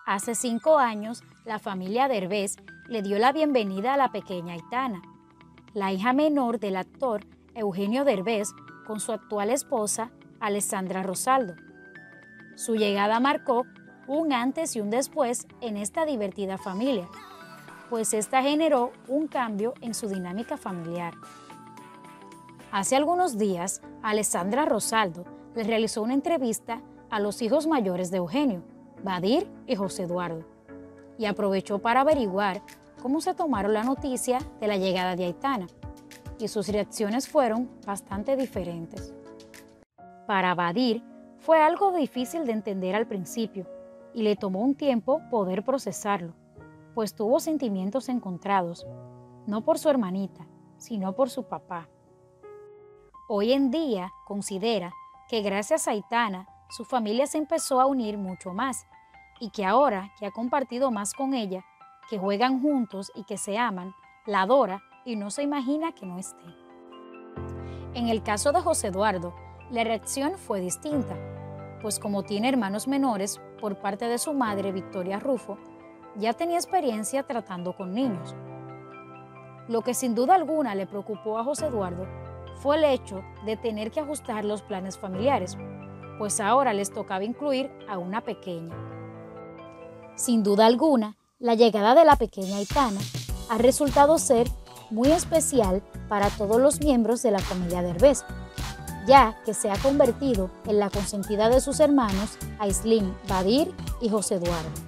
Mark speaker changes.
Speaker 1: Hace 5 años, la familia Derbez le dio la bienvenida a la pequeña Aitana, la hija menor del actor Eugenio Derbez con su actual esposa Alessandra Rosaldo. Su llegada marcó un antes y un después en esta divertida familia, pues esta generó un cambio en su dinámica familiar. Hace algunos días, Alessandra Rosaldo le realizó una entrevista a los hijos mayores de Eugenio, Badir y José Eduardo, y aprovechó para averiguar cómo se tomaron la noticia de la llegada de Aitana, y sus reacciones fueron bastante diferentes. Para Badir fue algo difícil de entender al principio, y le tomó un tiempo poder procesarlo, pues tuvo sentimientos encontrados, no por su hermanita, sino por su papá. Hoy en día considera que gracias a Aitana, su familia se empezó a unir mucho más y que ahora que ha compartido más con ella, que juegan juntos y que se aman, la adora y no se imagina que no esté. En el caso de José Eduardo, la reacción fue distinta, pues como tiene hermanos menores por parte de su madre Victoria Rufo, ya tenía experiencia tratando con niños. Lo que sin duda alguna le preocupó a José Eduardo fue el hecho de tener que ajustar los planes familiares, pues ahora les tocaba incluir a una pequeña. Sin duda alguna, la llegada de la pequeña Aitana ha resultado ser muy especial para todos los miembros de la familia Derbez, ya que se ha convertido en la consentida de sus hermanos Aislinn, Badir y José Eduardo.